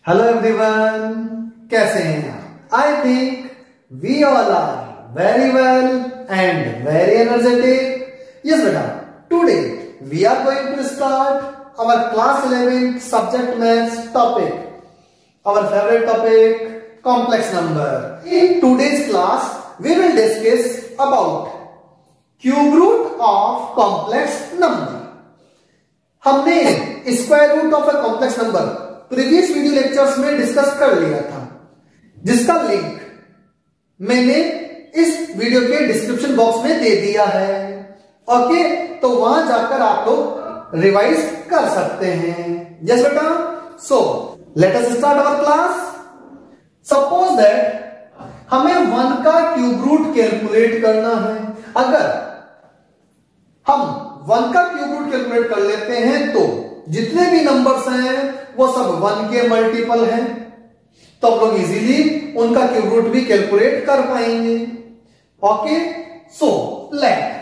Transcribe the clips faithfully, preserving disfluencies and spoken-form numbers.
Hello everyone, कैसे हैं आप? I think we all are very well and very energetic. Yes बेटा, today we are going to start our class eleventh subject maths topic, our favourite topic complex number. In today's class we will discuss about cube root of complex number. हमने square root of a complex number previous video lectures में discuss कर लिया था, जिसका link मैंने इस video के description box में दे दिया है। ओके, तो वहां जाकर आप लोग रिवाइज कर सकते हैं। यस बेटा, so let us start our class. Suppose that हमें वन का क्यूब रूट कैलकुलेट करना है। अगर हम वन का क्यूब रूट कैलकुलेट कर लेते हैं तो जितने भी नंबर्स हैं वो सब वन के मल्टीपल हैं, तो हम लोग इजीली उनका क्यूब रूट भी कैलकुलेट कर पाएंगे। Okay, so let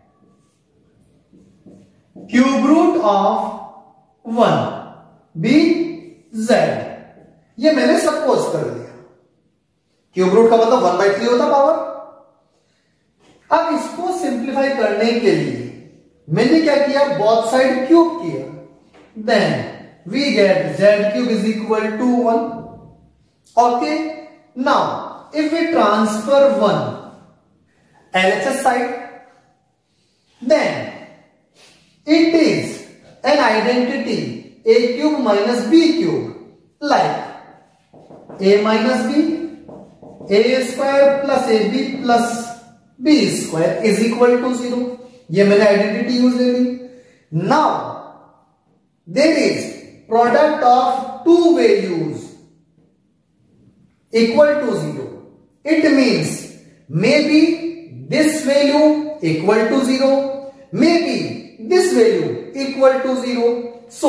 cube root of one be z, ये मैंने सपोज कर दिया। क्यूब रूट का मतलब वन बाई थ्री होता पावर। अब इसको सिंप्लीफाई करने के लिए मैंने क्या किया, बोथ साइड क्यूब किया, then we get z cube is equal to one. Okay, now if we transfer one L H S side, then it is an identity a cube minus b cube, like a minus b, a square plus ab plus b square is equal to zero. ये मैंने identity use ले ली। Now there is product of two values equal to zero. It means maybe this value equal to zero, maybe this value equal to zero. So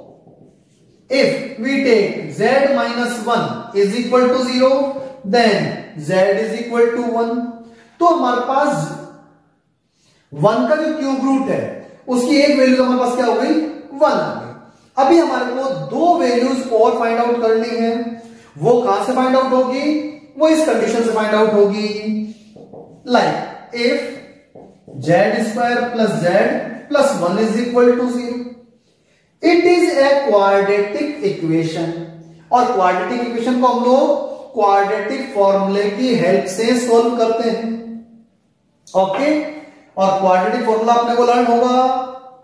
if we take z minus one is equal to zero, then z is equal to one. तो हमारे पास one का जो cube root है उसकी एक value हमारे पास क्या हो गई, वन आ गई। अभी हमारे को दो वैल्यूज और फाइंड आउट करनी है। वो कहां से फाइंड आउट होगी, वो इस कंडीशन से फाइंड आउट होगी, like if z square plus z plus one is equal to zero. It is a quadratic equation, और क्वाड्रेटिक इक्वेशन को हम लोग क्वाड्रेटिक फॉर्मूले की हेल्प से सोल्व करते हैं। ओके, और क्वाड्रेटिक फॉर्मूला आपने को लर्न होगा,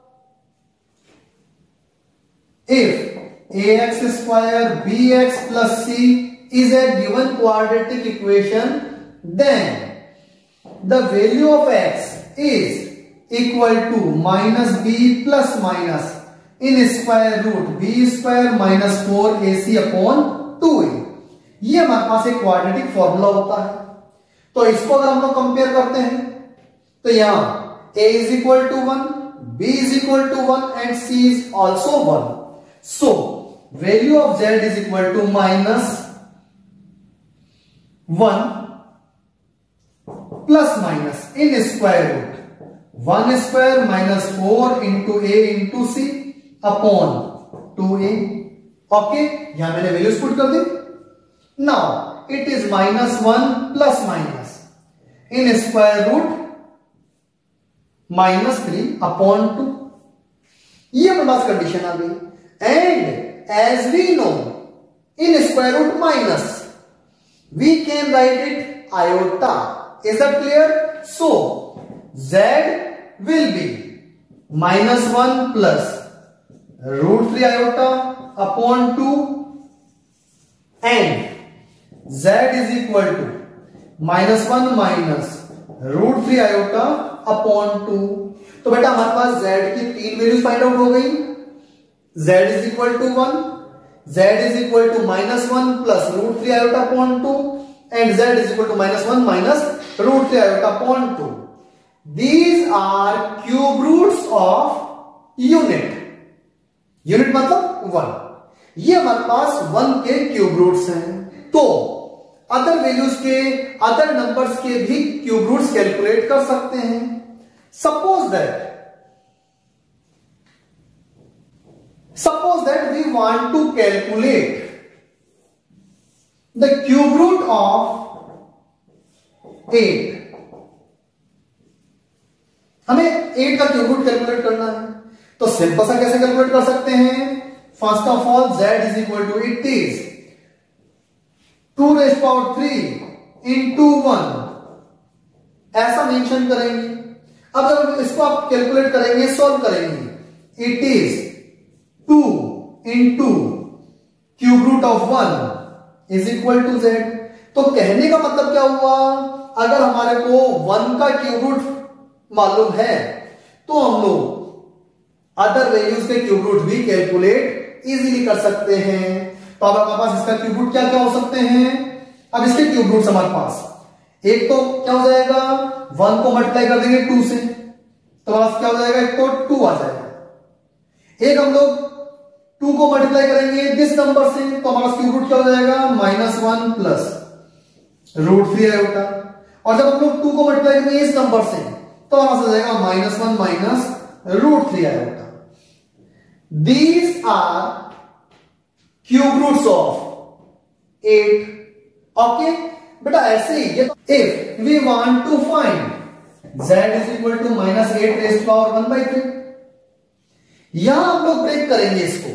if ax square bx plus c is a given quadratic equation, then the value of x is equal to minus b plus minus in square root b square minus four ac upon two a। ये हमारे पास एक quadratic formula होता है। तो इसको अगर हम लोग कंपेयर करते हैं तो यहां a is equal to one, b is equal to one and c is also one. So value of z is equal to minus one plus minus in square root one square minus four into a into c upon two a। Okay, यहां मैंने values put कर दी। Now it is minus one plus minus in square root minus three upon two. ये हमारे पास condition आ गई। And as we know, in square root minus, we can write it iota. Is that clear? So, z will be minus one plus root three iota upon two, and z is equal to minus one minus root three iota upon two. तो बेटा हमारे पास z की तीन values find out हो गई। z is equal to one, z is equal to minus one plus root three iota upon two, and z is equal to minus one minus root three iota upon two. These are cube roots of unit. Unit मतलब one. ये हमारे पास one के cube roots हैं। तो other values के, other numbers के भी क्यूब रूट्स कैलकुलेट कर सकते हैं। Suppose that Suppose that we want to calculate the cube root of eight, हमें एट का क्यूब रूट कैलकुलेट करना है। तो सिंपल सा कैसे कैलकुलेट कर सकते हैं? First of all z is equal to it is two raise power three into one, ऐसा मेंशन करेंगे। अब जब इसको आप कैलकुलेट करेंगे, सॉल्व करेंगे, it is two into cube root of one is equal to z. तो कहने का मतलब क्या हुआ? अगर हमारे को वन का क्यूब रूट मालूम है तो हम लोग अदर वैल्यूज के क्यूब रूट भी कैलकुलेट इजीली कर सकते हैं। तो अब हमारे पास इसका क्यूब रूट क्या क्या हो सकते हैं? अब इसके क्यूब रूट हमारे पास एक तो क्या हो जाएगा, वन को मल्टीप्लाई कर देंगे टू से, तो हमारे पास क्या हो जाएगा, एक तो टू आ जाएगा। एक हम लोग टू को मल्टीप्लाई करेंगे दिस नंबर से, तो हमारा क्यूब रूट क्या हो जाएगा, minus one plus root three iota. और जब हम लोग टू को मल्टीप्लाई करेंगे इस नंबर से, तो हमारा हो जाएगा minus one minus root three iota. These are cube roots of eight. Okay बेटा, ऐसे ही if we want to find z is equal to minus eight raise to power one by three, यहां हम लोग ब्रेक करेंगे इसको,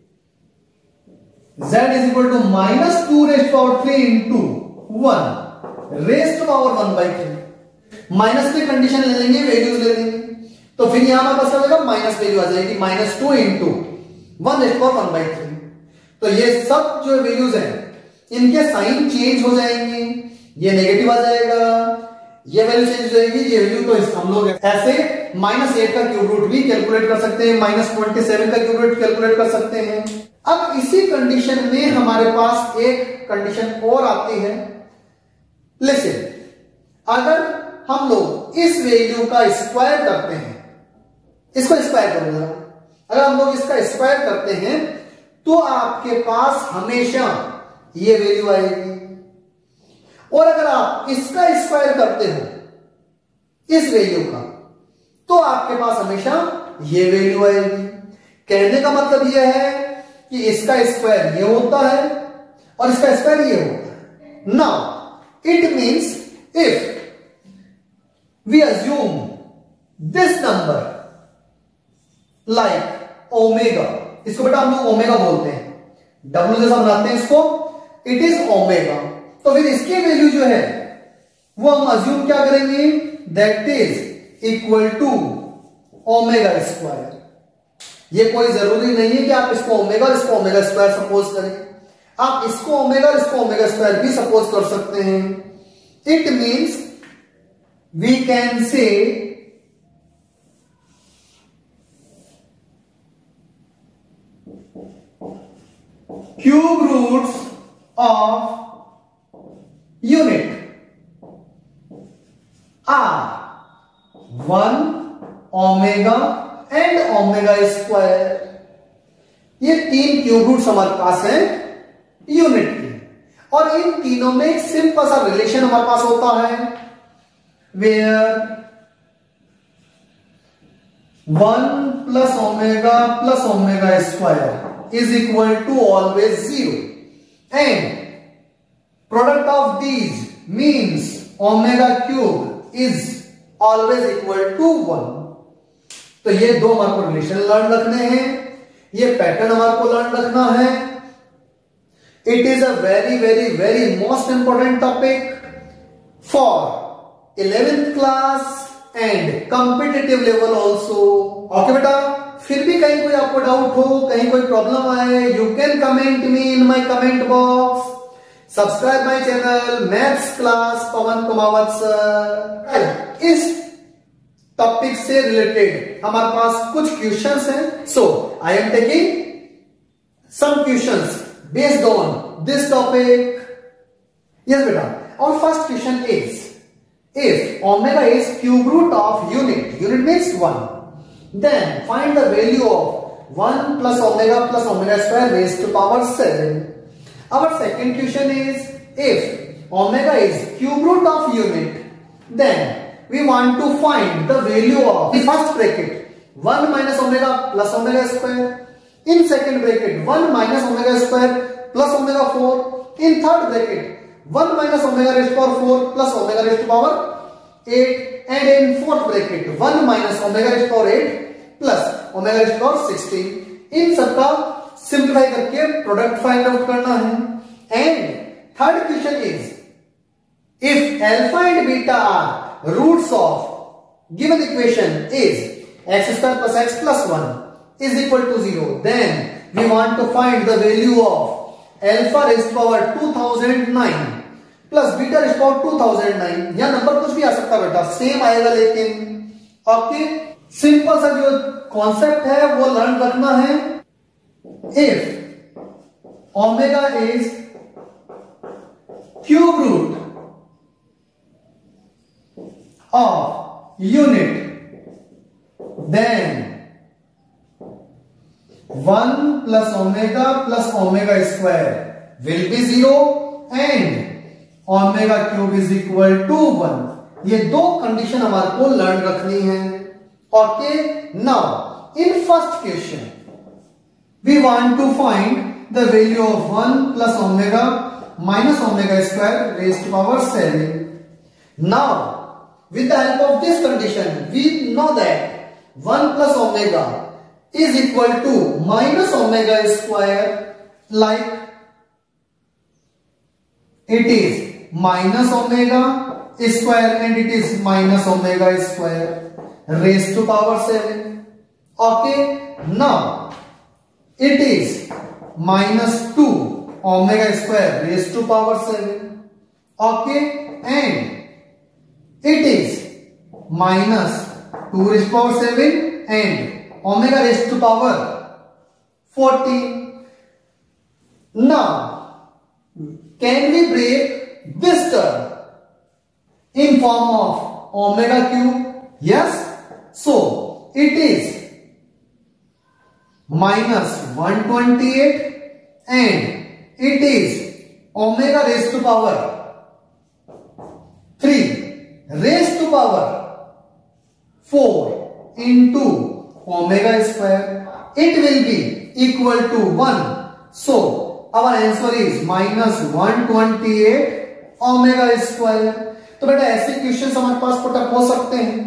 z is equal to minus two raise to power three into one raise to power one by three. Minus की condition ले लेंगे, values ले लेंगे, तो फिर यहां हमारे पास क्या होगा, माइनस वैल्यू आ जाएगी, minus two into one raise to power one by three. तो ये सब जो वैल्यूज हैं इनके साइन चेंज हो जाएंगे, ये नेगेटिव आ जाएगा, ये वैल्यू चेंज हो जाएगी, ये वैल्यू। तो हम लोग ऐसे माइनस एट का क्यूब रूट भी कैलकुलेट कर सकते हैं, माइनस ट्वेंटी सेवन का क्यूब रूट कैलकुलेट कर सकते हैं। अब इसी कंडीशन में हमारे पास एक कंडीशन और आती है। लिसन, अगर हम लोग इस वैल्यू का स्क्वायर करते हैं, इसको स्क्वायर करो जरा, अगर हम लोग इसका स्क्वायर करते हैं तो आपके पास हमेशा ये वैल्यू आएगी, और अगर आप इसका स्क्वायर करते हो इस वैल्यू का तो आपके पास हमेशा ये वैल्यू आएगी। कहने का मतलब यह है कि इसका स्क्वायर ये होता है और इसका स्क्वायर ये होता है। Now it means if we assume this number like omega, इसको बेटा हम लोग ओमेगा बोलते हैं, डब्ल्यू जैसा बनाते हैं इसको, इट इज ओमेगा। तो फिर इसकी वैल्यू जो है वो हम अज्यूम क्या करेंगे, that is equal to omega square. ये कोई जरूरी नहीं है कि आप इसको ओमेगा और इसको ओमेगा स्क्वायर सपोज करें, आप इसको ओमेगा और इसको ओमेगा स्क्वायर भी सपोज कर सकते हैं। It means we can say cube roots of unit are one omega and omega square. ये तीन क्यूब रूट्स हमारे पास हैं यूनिट की, और इन तीनों में एक सिंपल सा रिलेशन हमारे पास होता है, where one plus omega plus omega square is equal to always zero, and product of these means omega cube is always equal to one। तो ये दो हमारे को रिलेशन लर्न रखने हैं, ये पैटर्न हमारे को लर्न रखना है। It is a very very very most important topic for eleventh class and competitive level also. Okay बेटा, फिर भी कहीं कोई आपको डाउट हो, कहीं कोई प्रॉब्लम आए, you can comment me in my comment box. Subscribe my channel maths class Pawan Kumawat sir. इस टॉपिक से रिलेटेड हमारे पास कुछ क्वेश्चंस हैं, so I am taking some questions based on this topic. Yes बेटा, और first question is if omega is cube root of unit, unit means one, then find the value of one plus omega plus omega square raised to power seven. Our second question is if omega is cube root of unit, then we want to find the value of the first bracket one minus omega plus omega square, in second bracket one minus omega square plus omega four, in third bracket one minus omega raised to power four plus omega raised to power eight, and in fourth bracket one minus omega raised to power eight plus omega raised to power sixteen. इन सबका simplify करके product find out करना है. And third question is if alpha and beta are roots of given equation is x square plus x plus one is equal to zero, then we want to find the value of alpha raised to power two thousand nine plus beta raised to power two thousand nine. यह नंबर कुछ भी आ सकता है बेटा, same आएगा लेकिन okay. Simple सा जो कॉन्सेप्ट है वो लर्न रखना है. if omega is cube root of unit, then one plus omega plus omega square will be zero and omega cube is equal to one. ये दो कंडीशन हमारे को लर्न रखनी है. Okay, now in first question we want to find the value of one plus omega minus omega square raised to power seven. Now, with the help of this condition, we know that one plus omega is equal to minus omega square, like it is minus omega square and it is minus omega square raised to power seven. Okay, now it is minus two omega square raised to power seven. Okay, and it is minus two raised to power seven and omega raised to power fourteen. Now, can we break this term in form of omega cube? Yes. So, it is minus one hundred twenty-eight and it is omega raised to power three raised to power four into omega square. It will be equal to one. So, our answer is minus one hundred twenty-eight omega square. तो बेटा ऐसे question हमारे पास put up हो सकते हैं.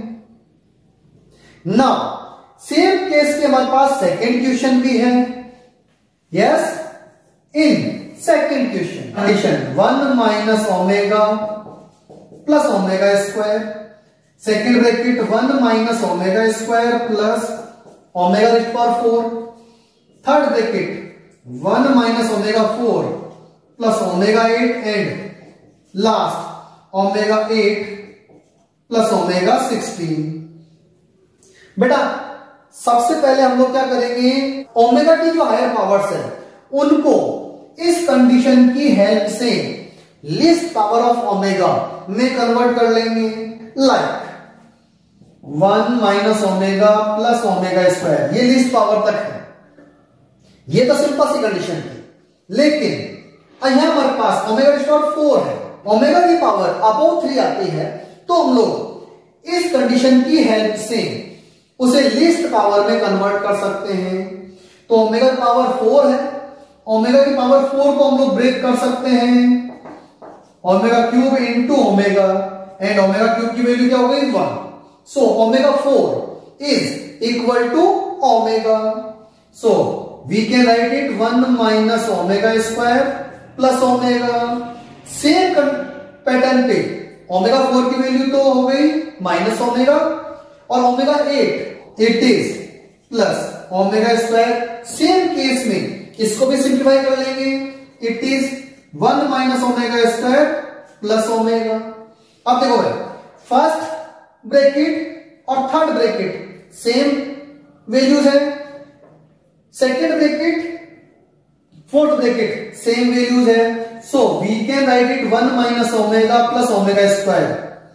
Now same case के हमारे पास second question भी है. Yes, in second question condition one minus omega plus omega square, second bracket one minus omega square plus omega raised power four, third bracket one minus omega four plus omega eight and last omega eight plus omega sixteen. बेटा सबसे पहले हम लोग क्या करेंगे, omega की जो higher powers है उनको इस कंडीशन की हेल्प से लीस्ट पावर ऑफ ओमेगा में कन्वर्ट कर लेंगे. Like one minus omega plus omega square, ये लीस्ट पावर तक है. ये तो सिंपल सी कंडीशन थी. लेकिन यहां हमारे पास omega raise to power four है, ओमेगा की पावर अबव थ्री आती है, तो हम लोग इस कंडीशन की हेल्प से उसे लीस्ट पावर में कन्वर्ट कर सकते हैं. तो ओमेगा की पावर फोर है, ओमेगा की पावर फोर को हम लोग ब्रेक कर सकते हैं. Omega cube into omega and omega cube की वैल्यू क्या हो गई one. So omega four is equal to omega. So we can write it one minus omega square plus omega. Same pattern पे ओमेगा फोर की value तो हो गई माइनस ओमेगा और omega eight it is plus omega square. Same case में इसको भी सिंप्लीफाई कर लेंगे. It is one minus omega square plus omega. अब देखो भाई, फर्स्ट ब्रैकेट और थर्ड ब्रैकेट सेम वैल्यूज है, second bracket fourth bracket same values है. So we can write it one minus omega plus omega square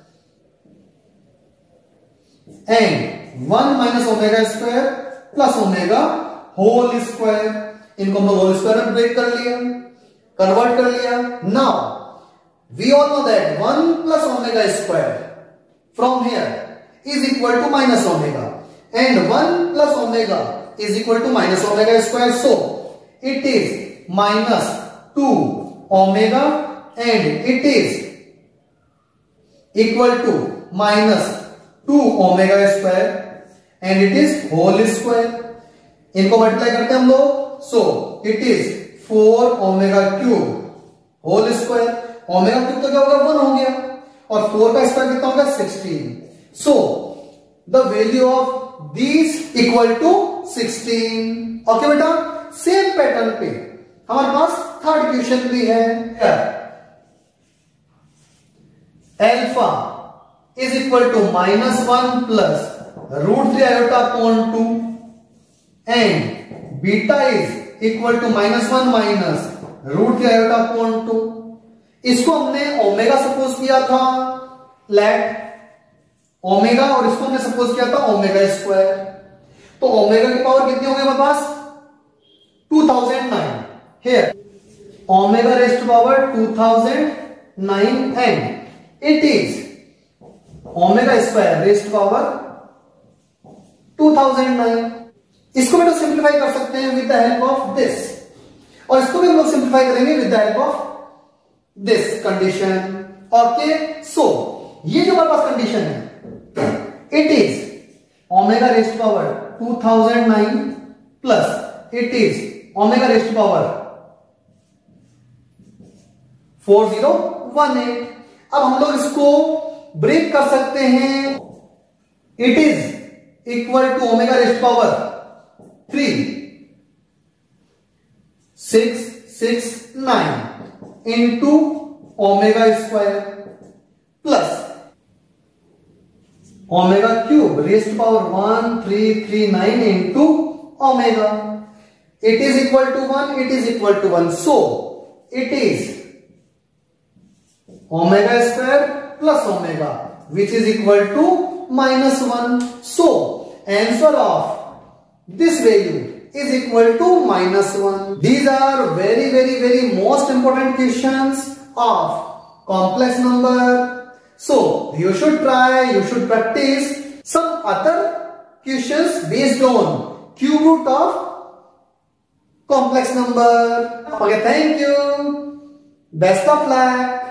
and one minus omega square plus omega whole square. इनको हम लोग whole square में break कर लिया, convert कर लिया. Now we all know that one plus omega square from here is equal to minus omega and one plus omega is equal to minus omega square. So it is minus two omega and it is equal to minus two omega square and it is whole square. इनको multiply करते हैं हम लोग, so it is four omega cube whole square. omega cube तो क्या होगा, one हो गया, और फोर का स्क्वायर कितना होगा, sixteen. so the value of these equal to sixteen. Okay बेटा, सेम पैटर्न पे हमारे पास थर्ड क्वेश्चन भी है. Alpha is equal to minus one plus root three iota upon two and beta is equal to minus one minus root three iota upon two. इसको हमने omega suppose किया था, late omega, और इसको हमने suppose किया था ओमेगा स्क्वायर. तो ओमेगा की पावर कितनी हो गई हमारे पास, two thousand nine. Here omega raised power two thousand nine and it is omega square raised power two thousand nine. इसको भी तो सिंप्लीफाई कर सकते हैं with the help of this, और इसको भी हम लोग सिंप्लीफाई करेंगे with the help of this condition. Okay, so ये जो हमारे पास कंडीशन है, it is omega raised power two thousand nine plus it is omega raised power four thousand eighteen. अब हम लोग इसको ब्रेक कर सकते हैं. It is equal to omega raised power three six six nine into omega square plus omega cube raised power one three three nine into omega. It is equal to one, it is equal to one, so it is omega square plus omega which is equal to minus one. So answer of this value is equal to minus one. These are very very very most important questions of complex number. So you should try, you should practice some other questions based on cube root of complex number. Okay, thank you. Best of luck.